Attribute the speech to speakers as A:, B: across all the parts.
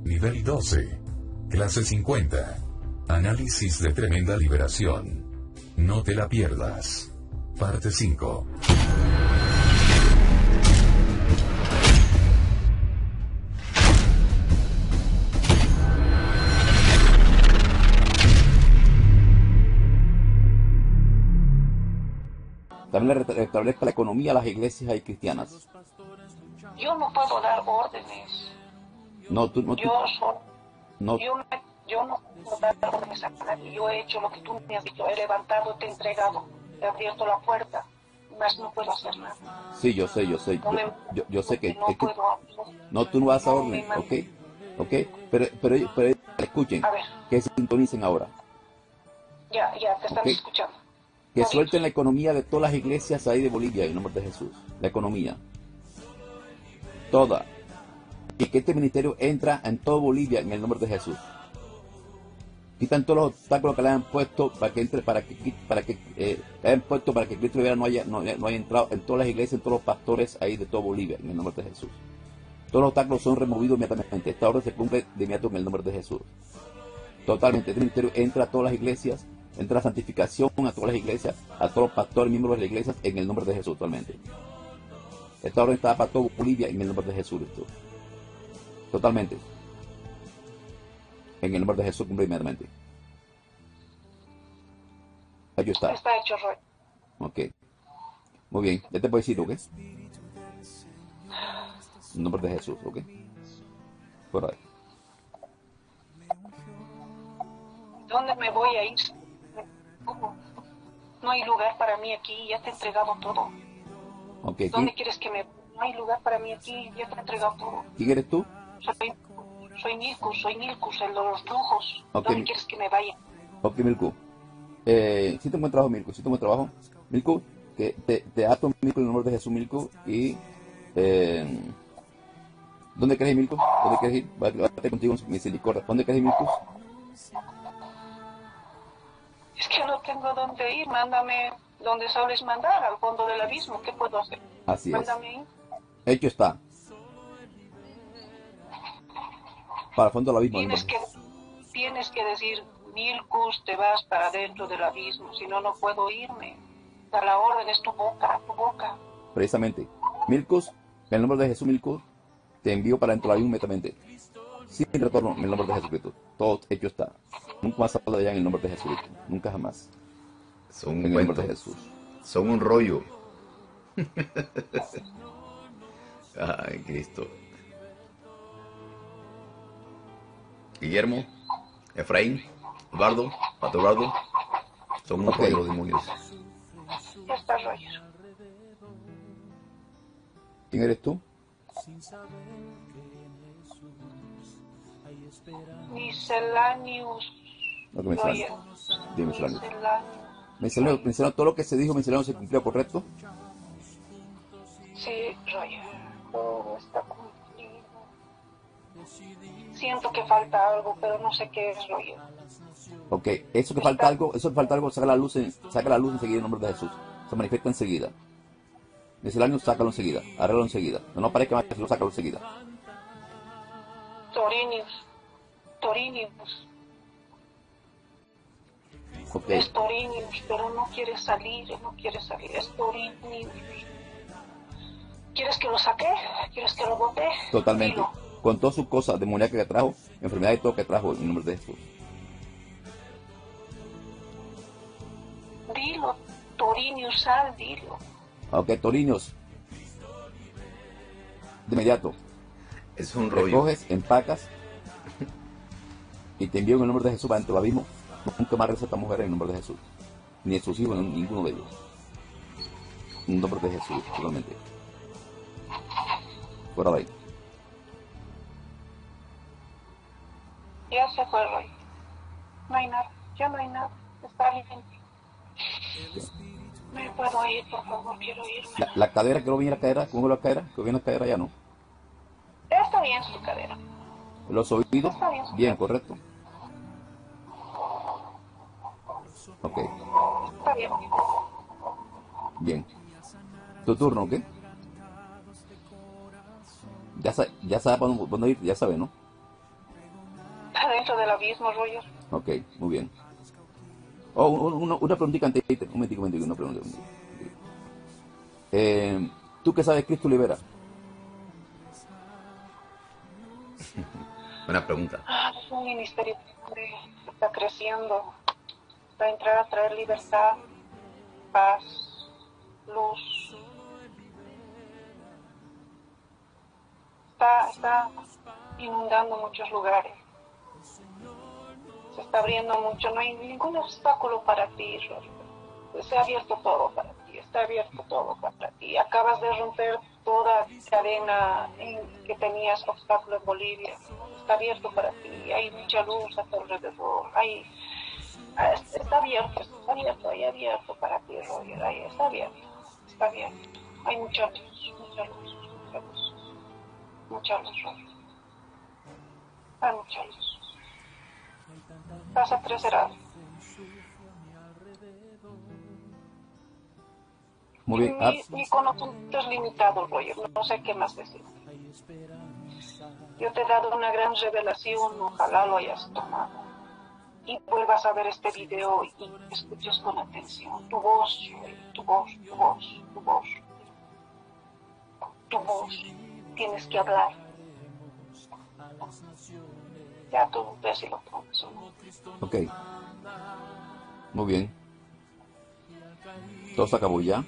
A: Nivel 12. Clase 50. Análisis de tremenda liberación. No te la pierdas. Parte 5.
B: También le restablezca la economía a las iglesias y cristianas.
C: Yo no puedo dar órdenes.
B: No, tú,
C: Yo no puedo dar órdenes a nadie. Yo he hecho lo que tú me has dicho. He levantado, te he entregado, he abierto la puerta. Más no puedo hacer nada.
B: Sí, yo sé. Yo sé que...
C: No puedo.
B: No, tú no vas a orden, ¿ok? Pero escuchen, que sintonicen ahora.
C: Ya, te están escuchando.
B: Que suelten la economía de todas las iglesias ahí de Bolivia, en nombre de Jesús. La economía. Toda. Y que este ministerio entra en todo Bolivia en el nombre de Jesús. Quitan todos los obstáculos que le han puesto para que entre, para que Cristo Rivera no haya entrado en todas las iglesias, en todos los pastores ahí de todo Bolivia, en el nombre de Jesús. Todos los obstáculos son removidos inmediatamente. Esta orden se cumple de inmediato en el nombre de Jesús. Totalmente. Este ministerio entra a todas las iglesias, entra la santificación a todas las iglesias, a todos los pastores, miembros de las iglesias, en el nombre de Jesús totalmente. Esta orden está para todo Bolivia en el nombre de Jesús. Totalmente. En el nombre de Jesús cumple inmediatamente. Ahí está.
C: Está hecho, Roy.
B: Ok. Muy bien. Ya te puedo decir, ¿ok? En nombre de Jesús, ¿ok? Por ahí.
C: ¿Dónde me voy a ir? ¿Cómo? No hay lugar para mí aquí, ya te he entregado todo.
B: Okay.
C: ¿Dónde quieres que me... No hay lugar para mí aquí, ya te he entregado todo.
B: ¿Quién eres tú?
C: Soy Milkus, el de los brujos.
B: Okay.
C: ¿Dónde quieres que me vaya?
B: Ok, Milku. Si tengo buen trabajo, Milku, si tengo buen trabajo. Milku, que te ato, Milku, en el nombre de Jesús, Milku. Y... ¿dónde quieres ir, Milku? ¿Dónde quieres ir? Voy a estar contigo en misericordia. ¿Dónde quieres ir, Milku?
C: Es que no tengo dónde ir, mándame donde sabes mandar, al fondo del abismo. ¿Qué puedo hacer?
B: Así
C: mándame
B: es. Hecho está. Para el fondo del abismo.
C: Tienes que decir, Milkus, te vas para adentro del abismo, si no, no puedo irme. Da la orden, es tu boca.
B: Precisamente. Milkus, en el nombre de Jesús, Milkus, te envío para dentro del abismo inmediatamente. Sin retorno, en el nombre de Jesucristo. Todo hecho está. Nunca más habla de allá en el nombre de Jesucristo. Nunca jamás.
D: Son
B: en el nombre de Jesús.
D: Son un rollo. Ay, Cristo. Guillermo, Efraín, Eduardo, Pato Eduardo, son unos rollos, demonios.
C: Ya está, Roger.
B: ¿Quién eres tú?
C: Miscellaneous.
B: No, que dime, Miscellaneous. Todo lo que se dijo, Miscellaneous, se cumplió, ¿correcto?
C: Sí, Roger. Todo está cumplido. Siento que falta algo, pero no sé qué es, Roger.
B: Ok, eso que falta algo, saca la luz enseguida en nombre de Jesús. Se manifiesta enseguida. Miscellaneous, sácalo enseguida, arréglalo enseguida. No aparezca más, lo sácalo enseguida.
C: Torinius.
B: Okay.
C: Es Torinius, pero no quiere salir. Es Torinius. ¿Quieres que lo saque? ¿Quieres que lo bote?
B: Totalmente.
C: Dilo.
B: Con todas sus cosas demoníacas que trajo, enfermedad y todo que trajo en nombre de Jesús.
C: Dilo, Torinius, sal, dilo.
B: Ok, Torinius. De inmediato.
D: Es un rollo.
B: Recoges, empacas y te envío en el nombre de Jesús para dentro del abismo. Nunca más regresa a esta mujer en el nombre de Jesús. Ni a sus hijos, ninguno de ellos. En el nombre de Jesús, totalmente. Fuera de ahí.
C: Ya se fue, Roy. No hay nada, ya no hay nada. Está bien. Me puedo ir, por favor, quiero irme.
B: La cadera, que no viene la cadera, ¿cómo es la cadera? Que viene la cadera ya no.
C: Está bien su cadera.
B: Los oídos,
C: Está bien,
B: bien, correcto. Ok.
C: Está bien.
B: Bien. Tu turno, ¿ok? Ya sabe para dónde ir, ya sabe, ¿no?
C: dentro del abismo, Roger.
B: Ok, muy bien. Oh, una preguntita antes. Un momentico, una pregunta. ¿Tú qué sabes Cristo libera?
D: Buena pregunta.
C: Es un ministerio que está creciendo. Va a entrar a traer libertad, paz, luz. Está inundando muchos lugares. Se está abriendo mucho. No hay ningún obstáculo para ti, Roger. Se ha abierto todo para ti. Está abierto todo para ti. Acabas de romper toda cadena que tenías obstáculo en Bolivia. Está abierto para ti. Hay mucha luz a tu alrededor. Está abierto para ti, Roger. Está abierto. Hay mucha luz, Roger. Hay mucha luz. Vas a crecer algo.
B: Muy bien.
C: Mi conocimiento es limitado, Roger. No sé qué más decir. Yo te he dado una gran revelación. Ojalá lo hayas tomado. Y vuelvas a ver este video y escuches con atención. Tu voz, tu voz. Tu voz. Tienes que hablar. Ya tú ves si lo tomas o no.
B: Ok. Muy bien. Todo se acabó ya.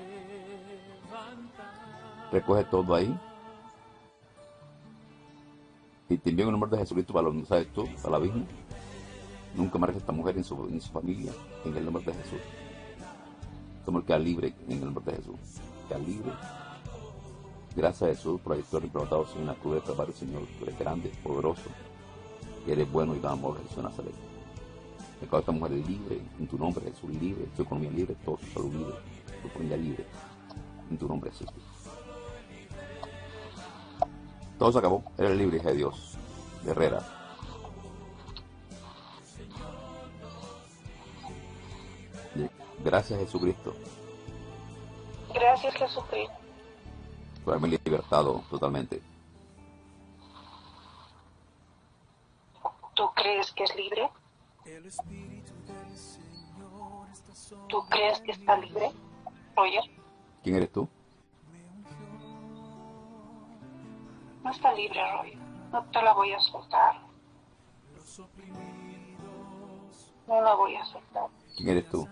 B: Recoge todo ahí. Y te envío en el nombre de Jesucristo para lo sabes tú, para el abismo. Nunca marques a esta mujer en su familia, en el nombre de Jesús. Esta mujer queda libre en el nombre de Jesús. Queda libre. Gracias a Jesús por la historia implementada en la cruz de Calvario, Señor. Tú eres grande, poderoso. Eres bueno y da amor, Jesús de Nazaret. Declaro a esta mujer libre, en tu nombre, Jesús, libre. Su economía libre, todo su salud libre. Tu familia libre. En tu nombre, Jesús. Todo se acabó. Eres libre, hija de Dios. Guerrera. Gracias, Jesucristo.
C: Gracias, Jesucristo.
B: Por haberme libertado totalmente.
C: ¿Tú crees que es libre? ¿Tú crees que está libre, Roger?
B: ¿Quién eres tú?
C: No está libre, Roger. No te la voy a soltar. No la voy a soltar.
B: ¿Quién eres tú?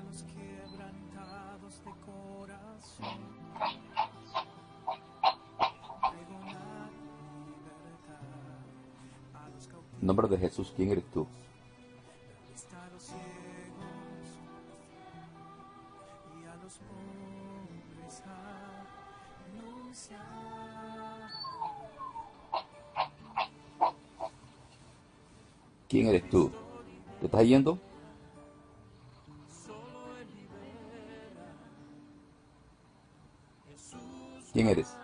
B: En nombre de Jesús, ¿quién eres tú? ¿Quién eres tú? ¿Te estás yendo? ¿Quién eres?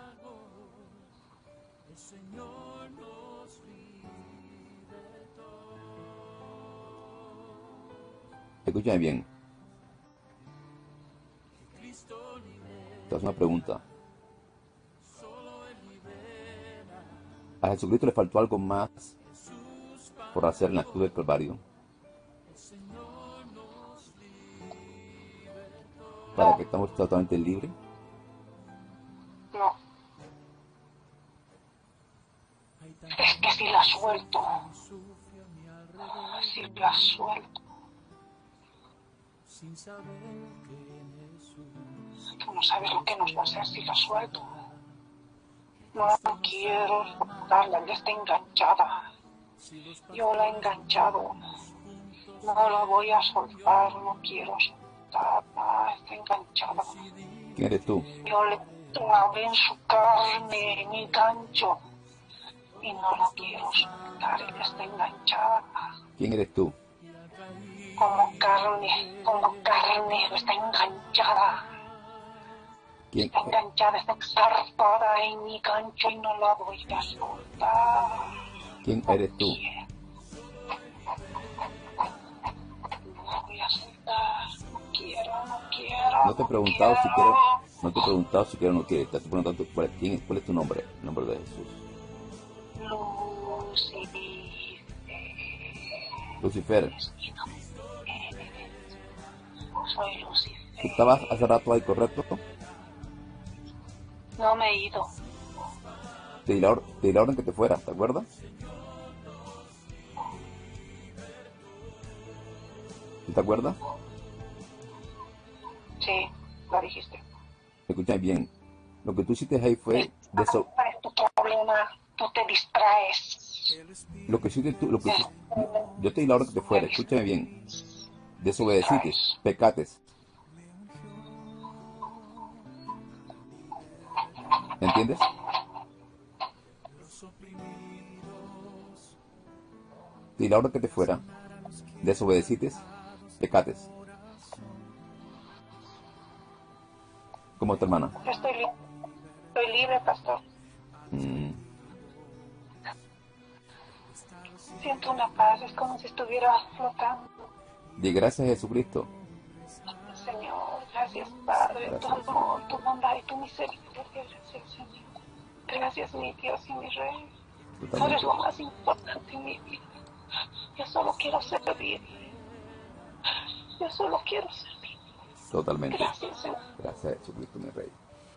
B: Escúchame bien. Te hago una pregunta. A Jesucristo le faltó algo más por hacer en la cruz del Calvario para que estemos totalmente libres.
C: No. Es que si la suelto, tú no sabes lo que nos va a hacer si la suelto. No quiero soltarla, ya está enganchada. Yo la he enganchado. No la voy a soltar, no quiero soltarla, está enganchada.
B: ¿Quién eres tú?
C: Yo le clavé en su carne, en el gancho. Y no la quiero soltar, ella está enganchada.
B: ¿Quién eres tú?
C: Como carne, está enganchada.
B: ¿Quién?
C: Está enganchada, está ensartada en mi gancho y no la voy a soltar.
B: ¿Quién eres tú?
C: No voy a soltar, no quiero.
B: No te he preguntado si quieres, no te he preguntado si quieres o no quieres. Te estoy preguntando cuál es tu nombre, el nombre de Jesús.
C: Lucifer.
B: Lucifer,
C: Soy Lucifer.
B: tú estabas hace rato ahí, ¿correcto?
C: No me he ido.
B: Te di la orden que te fuera, ¿te acuerdas? ¿Tú te acuerdas?
C: Sí, lo dijiste.
B: Escúchame bien. Lo que tú hiciste ahí fue
C: ¿Cuál es tu problema? Tú te distraes.
B: lo que hiciste tú, yo te di la orden que te fuera, escúchame bien. Desobedeciste, pecates. ¿Entiendes? Te di la orden que te fuera, desobedeciste, pecates. ¿Cómo tu hermana?
C: Estoy libre, pastor. Siento una paz, es como si estuviera flotando.
B: Di gracias a Jesucristo.
C: Señor, gracias, Padre, tu amor, tu bondad y tu misericordia. Gracias, Señor. Gracias, mi Dios y mi Rey. Tú eres lo más importante en mi vida. Yo solo quiero servir. Yo solo quiero servir.
B: Totalmente.
C: Gracias, Señor.
B: Gracias a Jesucristo, mi Rey.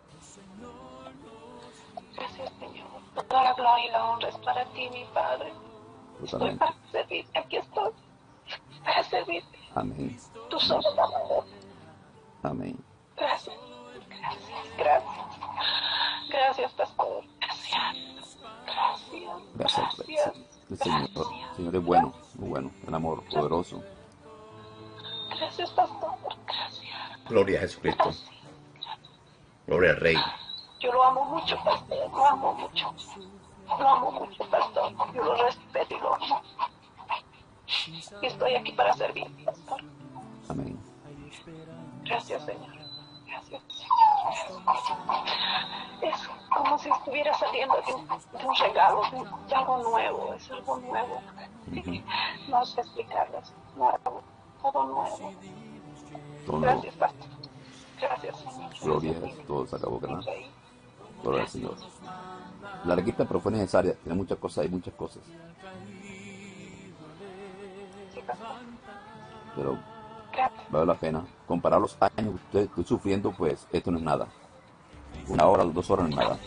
C: Gracias, Señor. Toda la gloria y la honra es para ti, mi Padre. Estoy
B: Totalmente.
C: para servirte. Aquí estoy. Para servirte.
B: Amén.
C: Tú solo amor.
B: Amén.
C: Gracias. Gracias. Gracias, pastor. Gracias.
B: Gracias. El Señor es bueno, muy bueno. El amor poderoso.
C: Gracias, pastor. Gracias.
D: Gloria a Jesucristo. Gloria al Rey.
C: Yo lo amo mucho, pastor. Lo amo mucho. Lo amo mucho, pastor. Yo lo respeto y lo amo. Y estoy aquí para servir, pastor.
B: Amén.
C: Gracias, Señor. Gracias, Señor. Es como si estuviera saliendo de un regalo, de algo nuevo. Es algo nuevo. No sé explicarles. Nuevo. Todo nuevo.
B: Todo nuevo.
C: Gracias, pastor. Gracias, Señor.
B: Gloria a Dios. Todo se acabó, ¿verdad? Gloria al Señor. La larguita, pero fue necesaria. Tiene muchas cosas, hay muchas cosas.
C: Sí, pastor.
B: Pero
C: Gracias.
B: vale la pena. Comparar los años que estoy sufriendo, pues esto no es nada. 1 hora, 2 horas no es nada.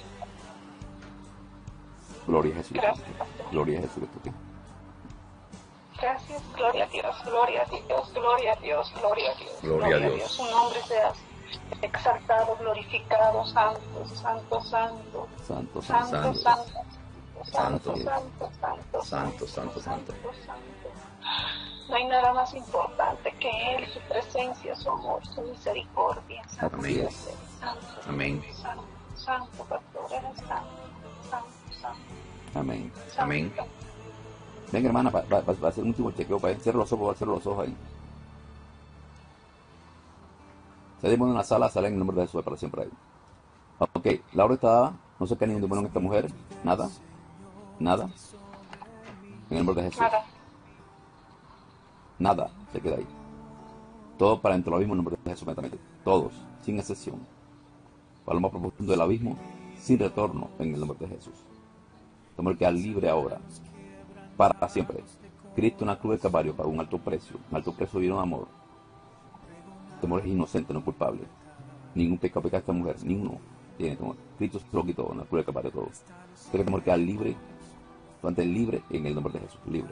B: Gloria a Jesucristo.
C: Gracias, pastor.
B: Gloria a Jesucristo.
C: Gracias, gloria a Dios, gloria a Dios, gloria a Dios, gloria a Dios.
D: Gloria a Dios.
C: Su nombre sea exaltado, glorificado, santo, santo, santo.
B: Santo,
C: Santo,
B: santo.
C: santo, santo,
D: Santo,
C: santo,
D: santo, santo.
C: santo. No hay nada más importante que Él, su presencia, su amor, su misericordia. Santo,
D: Amén.
C: santo,
D: Amén.
C: santo, santo, pastor, eres santo, santo, santo.
B: Amén.
C: santo.
D: Amén.
B: Venga, hermana, va a hacer un último chequeo para cierra los ojos, ahí. Salimos de una sala, sale en el nombre de Jesús para siempre ahí. Ok, Laura está dada, no se cae ni un demonio en esta mujer, nada, nada. En el nombre de Jesús. Nada se queda ahí. Todo para dentro del abismo en el nombre de Jesús, inmediatamente. Todos, sin excepción. Para lo más profundo del abismo, sin retorno en el nombre de Jesús. Estamos que quedar libre ahora, para siempre. Cristo en la cruz del Calvario pagó un alto precio vino de amor. Esta mujer es inocente, no culpable. Ningún pecado peca esta mujer, ninguno tiene temor. Cristo se lo quitó en la cruz del Calvario todo. Usted que tenemos que quedar libre, libre en el nombre de Jesús, libre.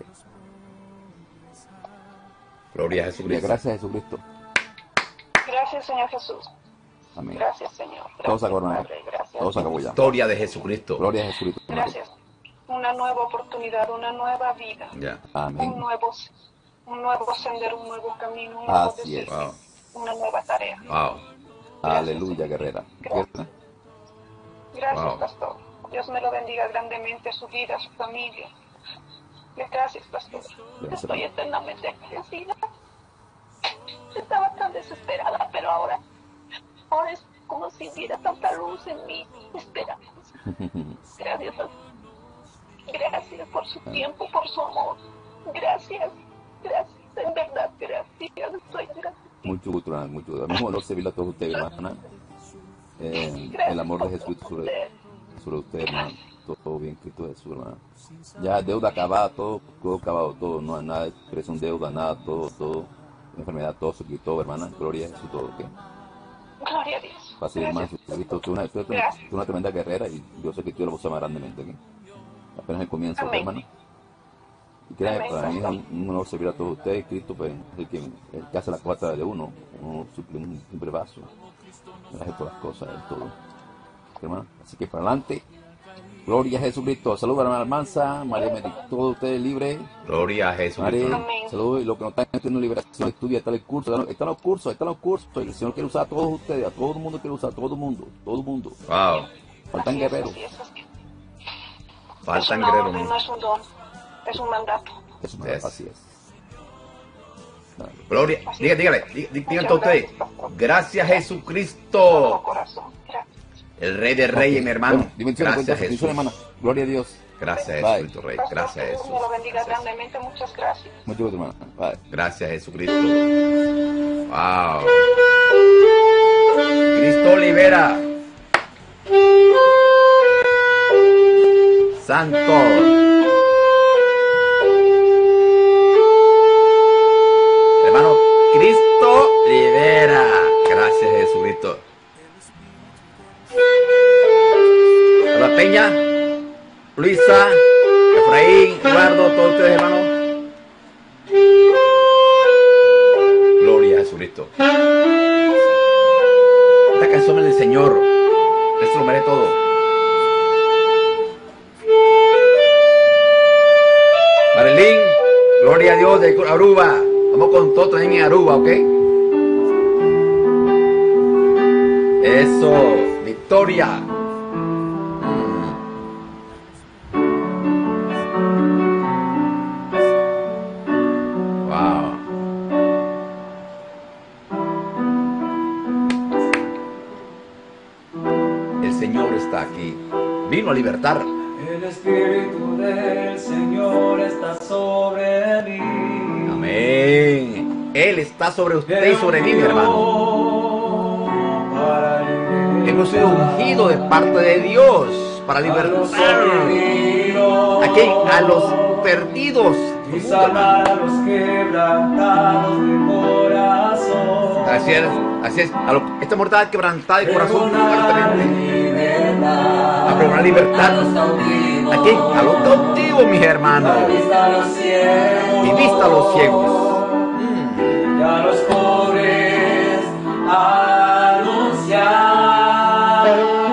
D: Gloria a Jesucristo.
B: Gracias a Jesucristo.
C: Gracias, Señor Jesús.
B: Amén.
C: Gracias, Señor.
B: Todo se acabó, hermano.
C: Padre, gracias.
B: Todo se acabó ya.
D: Gloria de Jesucristo.
B: Gloria a Jesucristo.
C: Gracias. Una nueva oportunidad, una nueva vida.
D: Ya.
B: Amén.
C: Un nuevo sendero, un nuevo camino, un nuevo
B: Así es.
C: desafío,
D: Wow.
C: una nueva tarea.
D: Wow.
B: Aleluya, guerrera.
C: Gracias. Gracias,
D: Wow.
C: pastor. Dios me lo bendiga grandemente, su vida, su familia. Gracias, pastor. Estoy eternamente agradecida. Estaba tan desesperada, pero ahora es como si hubiera tanta luz en mi esperanza. Gracias, pastor. Gracias por su tiempo, por su amor. Gracias, en verdad, gracias. Estoy agradecida.
B: Mucho gusto, hermana, mucho gusto. Mismo honor servirle a todos ustedes, hermana. El amor de Jesús sobre usted, hermano. todo bien, Cristo Jesús, hermano. Ya deuda acabada, todo acabado, todo, no hay nada de presión, deuda, nada, todo, enfermedad, todo se quitó, hermana, gloria a Jesús, todo, ¿ok?
C: Gloria a Dios.
B: Fácil, hermano,
C: Gracias.
B: Cristo, tú eres una tremenda guerrera y yo sé que Dios lo usa más grandemente, ¿ok? Apenas el comienzo, ¿ok,
C: Amén.
B: hermana? Y créanme,
C: Amén,
B: para mí es
C: pastor.
B: un honor servir a todos ustedes, Cristo, pues, es el que hace la cosa de uno suple un simple vaso, gracias por las cosas, todo, hermano, así que para adelante. Gloria a Jesucristo. Saludos a la hermanza, María Mary, todos ustedes libres.
D: Gloria a Jesús.
B: María,
C: Amén.
B: saludos. Y los que no están haciendo liberación, estudia, está el curso, están los cursos. El Señor quiere usar a todos ustedes, a todo el mundo quiere usar, a todo el mundo.
D: Wow.
B: Faltan
C: Así es,
B: guerreros.
C: así es.
D: Faltan
C: Es una
D: guerreros.
C: orden, no es un don, es un mandato.
B: Eso
D: Yes.
B: así es.
D: Gloria. Díganle
C: Muchas
D: a ustedes.
C: gracias, pastor.
D: Gracias
C: Todo
D: Jesucristo.
C: corazón. Gracias.
D: El Rey de Reyes, mi hermano.
B: Bueno, dimensiones,
D: Gracias
B: bendiciones,
D: Jesús.
B: hermana. Gloria a Dios.
D: Gracias
B: Bye.
D: Jesucristo Rey.
C: Pastor,
D: Gracias
C: que Dios
D: Jesús.
C: me lo bendiga
D: Gracias.
C: grandemente. Muchas gracias.
B: Mucho gusto, hermana. Bye.
D: Gracias Jesucristo. Wow. Cristo libera. Santo. Hermano, Cristo libera. Gracias Jesucristo. Hola Peña, Luisa, Efraín, Eduardo, todos ustedes hermanos. Gloria a Jesucristo. Esta canción es del Señor. Esto lo merece todo. Marilyn, gloria a Dios de Aruba. Vamos con todo también en Aruba, ¿ok? Eso, Victoria. Wow. El Señor está aquí. Vino a libertar.
E: El Espíritu del Señor está sobre mí.
D: Amén. Él está sobre usted y sobre mí, mi hermano. Hemos sido ungidos de parte de Dios para libertar aquí a los perdidos.
E: Y salvar a los quebrantados de corazón.
D: Así es. Esta mortal quebrantada de corazón, fuertemente. A
E: A
D: procurar libertad. Aquí, a los cautivos, mis hermanos. Y vista a los ciegos.
E: Y a los pobres anunciar.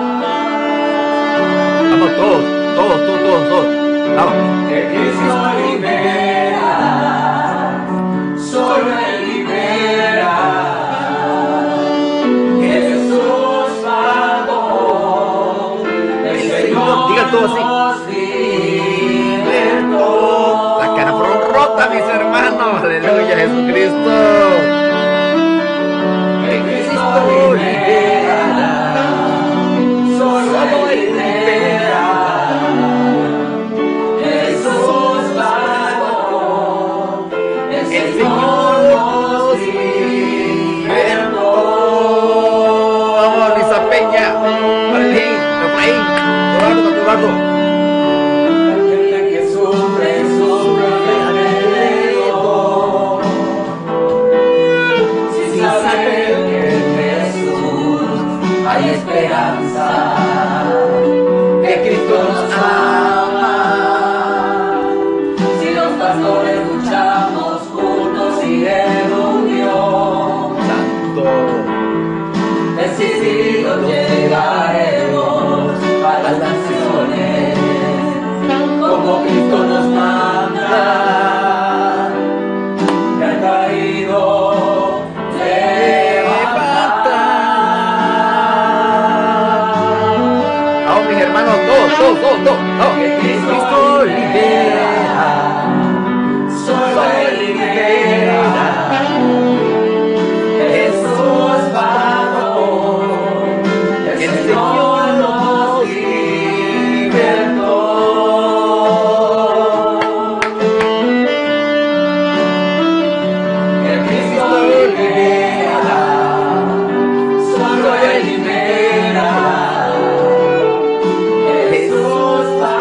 D: Vamos todos. Vamos.
E: Que Cristo libera, solo Él libera. Jesús pagó, el Señor
D: Digan todo así.
E: nos libertó.
D: Las caras fueron rotas, mis hermanos. Aleluya, Jesucristo.
E: Que Cristo libera, solo Él libera. Jesús pagó, el Señor nos libertó.
D: Vamos, Luisa Peña. Marilyn, Efraín, Eduardo.
E: La gente que sufre de todo, sin saber que en Jesús hay esperanza, que Cristo nos ama. Si los pastores luchamos juntos y en unión,
D: Santo.
E: decididos llegaremos a las naciones, como Cristo nos manda. Que ha caído, levanta.
D: Vamos, mis hermanos, todos.
E: Que Cristo libera, solo Él libera. Jesús pagó, el Señor nos libertó. Que Cristo libera, solo Él libera. Jesús pagó,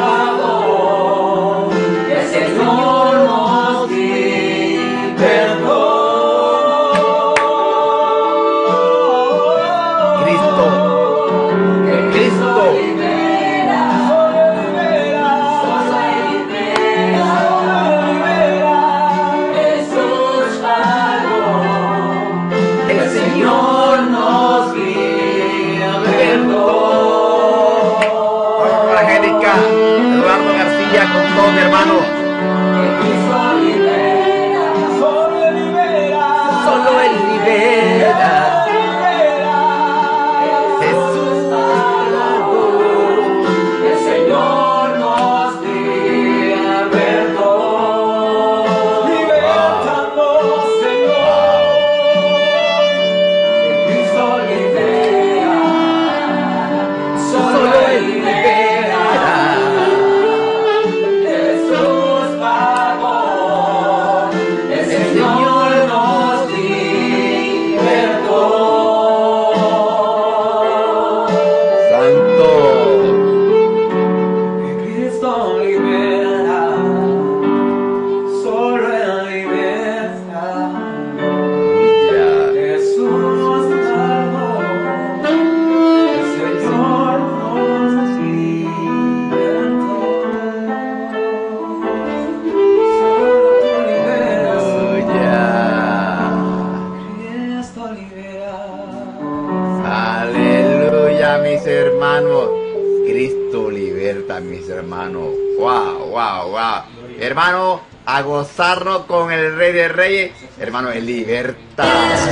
D: hermanos. Wow. Hermano, a gozarnos con el Rey de Reyes. Hermano, en libertad.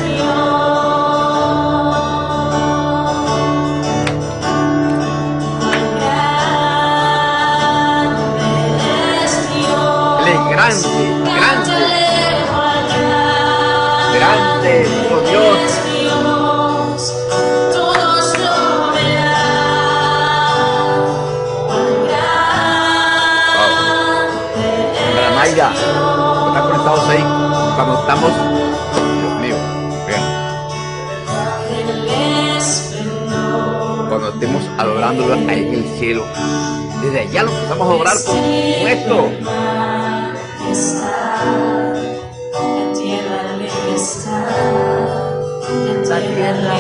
D: Él es grande, oh Dios. Mayra, están conectados ahí cuando estamos. Dios mío, vean. Cuando estemos adorándolo ahí en el cielo, desde allá lo empezamos a adorar con esto. La tierra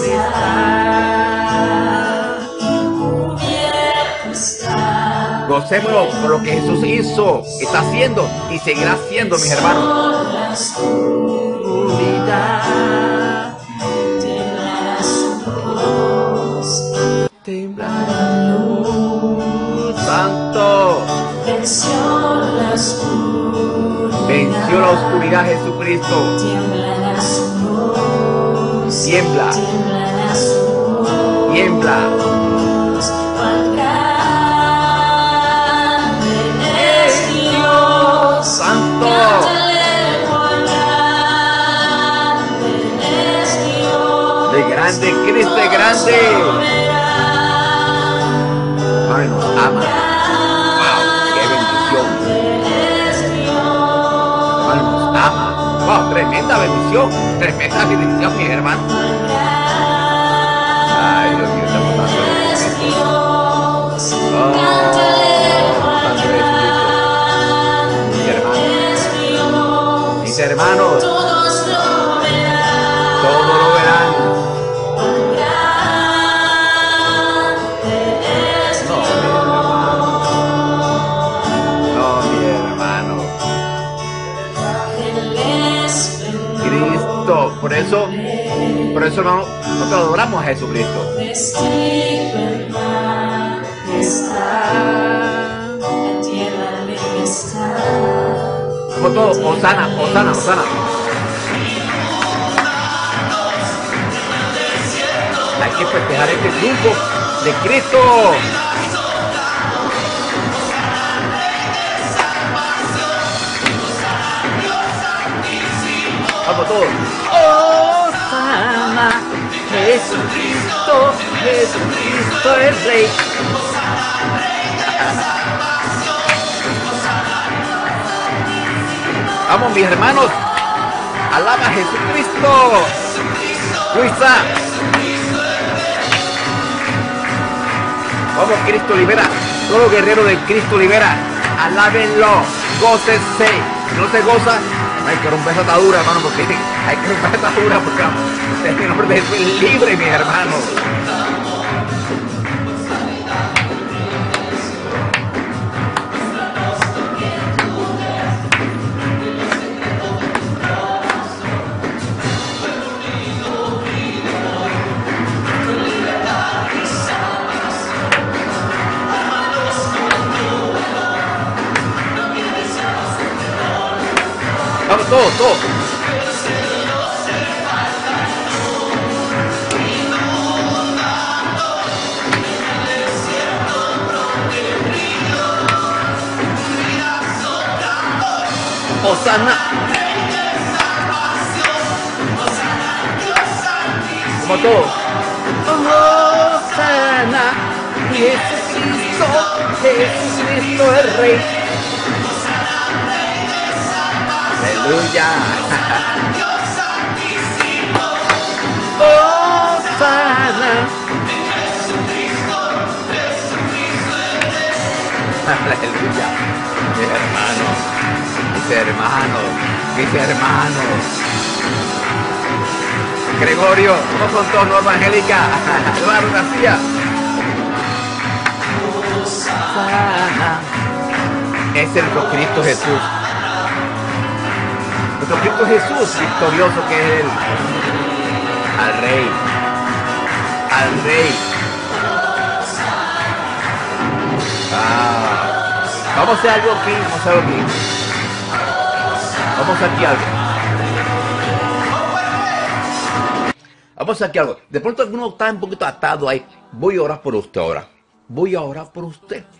D: gocémonos por lo que Jesús hizo, está haciendo y seguirá haciendo, mis hermanos. Santo. Venció la oscuridad Jesucristo. Tiembla. Santo. De grande, Cristo es grande. Ay, nos ama. Wow, qué bendición. Ay, nos ama. Wow, tremenda bendición, mi hermano. Ay, Dios mío, estamos dando mis hermanos, todos lo verán. No, mi hermano. Cristo, por eso hermano, nosotros adoramos a Jesucristo. Como todo, Osana. Hay que festejar este triunfo de Cristo. Vamos todos. Osana, Jesucristo es Rey. Vamos, mis hermanos, alaba a Jesucristo. Luisa. Vamos, Cristo libera. Todo guerrero de Cristo libera. Alábenlo, gócense. Si no se goza, hay que romper esa atadura, hermano, porque hay que romper esa atadura, porque el nombre de Jesús es libre, mis hermanos. Vamos, todos. Osana. Como todos. Osana. Jesucristo es Rey. Aleluya. Osana. Aleluya. Mis hermanos. Gregorio, vamos con tono evangélica. Eduardo García. Osana. Es el Cristo Jesús. Nuestro Cristo Jesús, victorioso que es Él. Al Rey. Vamos a hacer algo aquí, Vamos a hacer aquí algo. Vamos a hacer aquí algo. De pronto alguno está un poquito atado ahí. Voy a orar por usted ahora. Voy a orar por usted.